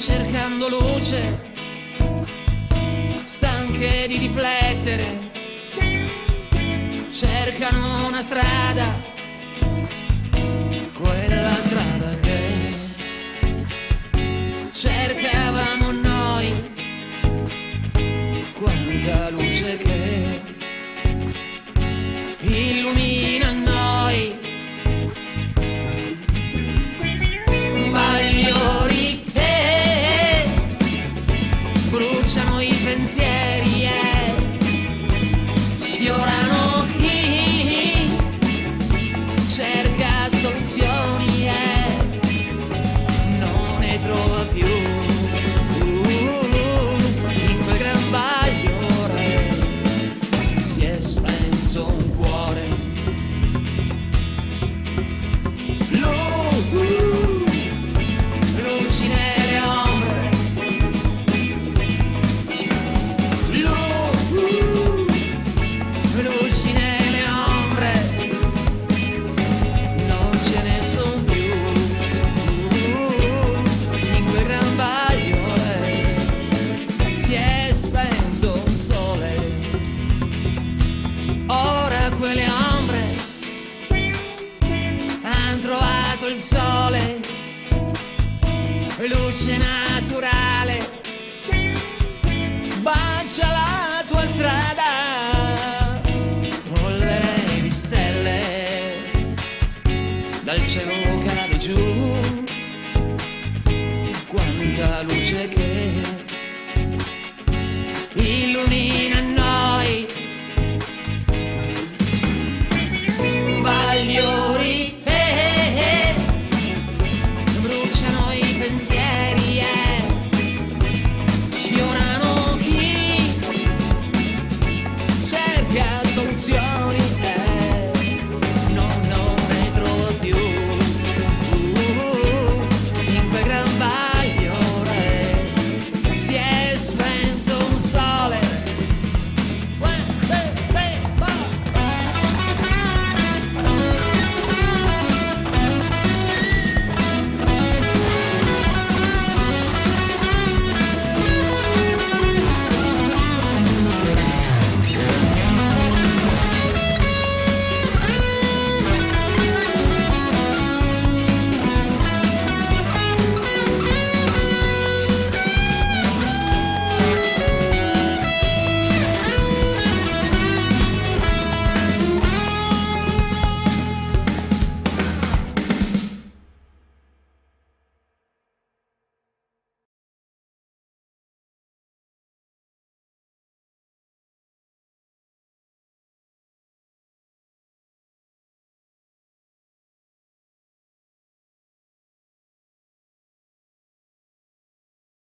cercando luce, stanche di riflettere, cercano una strada, quella strada che cercavamo noi, quanta luce che illumina noi. Bagliori che bruciano i pensieri e sfiorano chi cerca soluzioni e non ne trova più. In quel gran bagliore si è spento un cuore. Luci nelle ombre, luci nelle ombre, non ce ne son più. In quel gran bagliore si è spento un sole. Ora quelle ombre han trovato il sole, luce